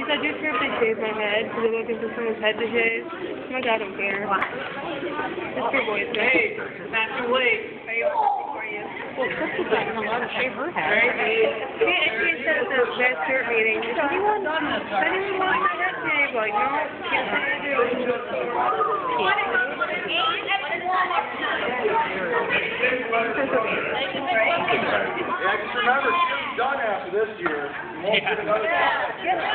I do care if they shave my head, because I'm looking for someone's head to shave. Oh my God, I don't care. It's for boys. Hey, not too late. Are you for you? Well, Crystal's not going to let her shave her head. She said at the bad shirt meeting, anyone want my head shaved? Like, no, can't say I do. Yeah, just remember, she's done after this year. You won't get another shot.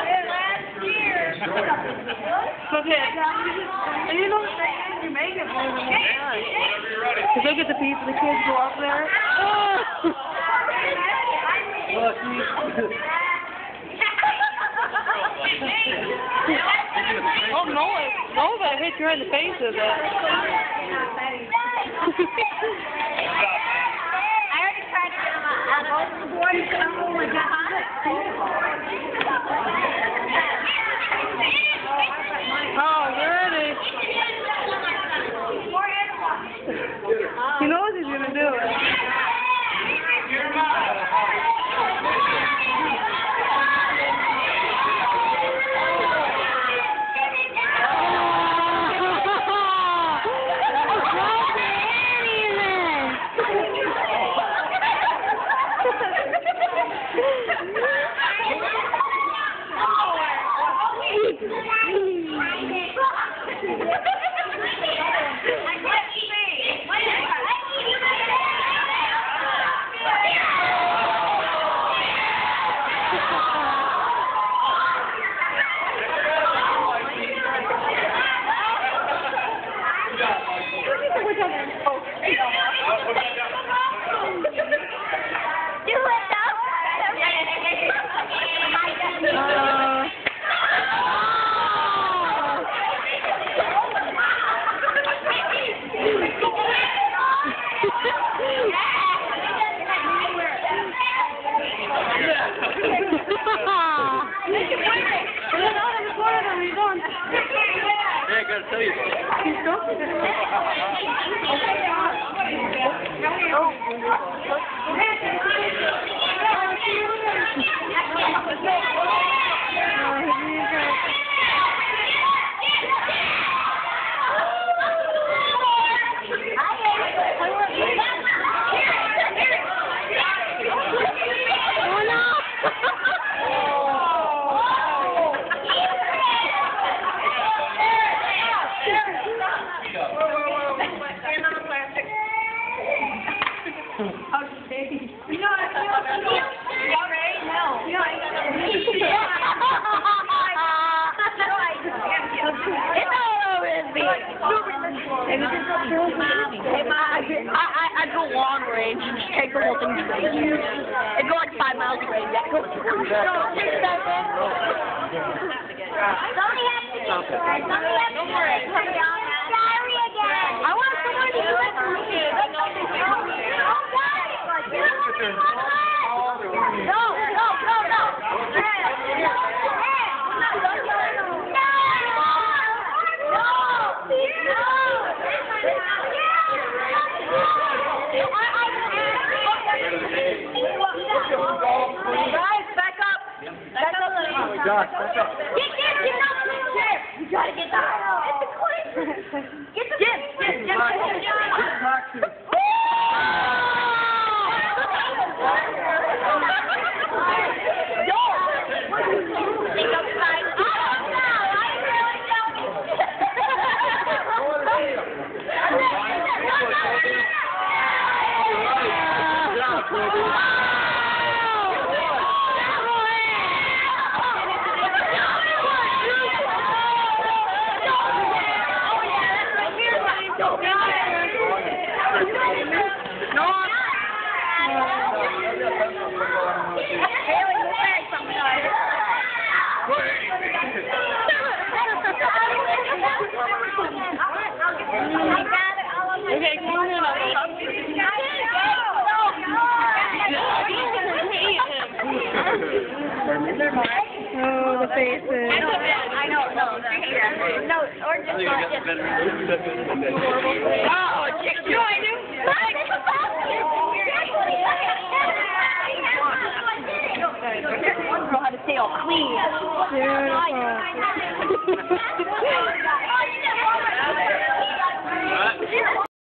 Okay, and you know what they do? You make it more than one time. Because look at the people, the kids go up there. Oh, no, that hit you right in the face with it. Oh, really? He knows he's going to do it. Yeah, I gotta tell you. I go long range and just take the whole thing straight. It go like 5 miles range. That goes Somebody has to get Sorry again. I want someone to do it for me. No. Guys, back up. Back up. Oh my gosh, back up. Get up. You gotta get that. Get the Okay, come on. Oh, the faces. I know. No, or just Oh, chick, do I do? like how to stay all clean. Beautiful.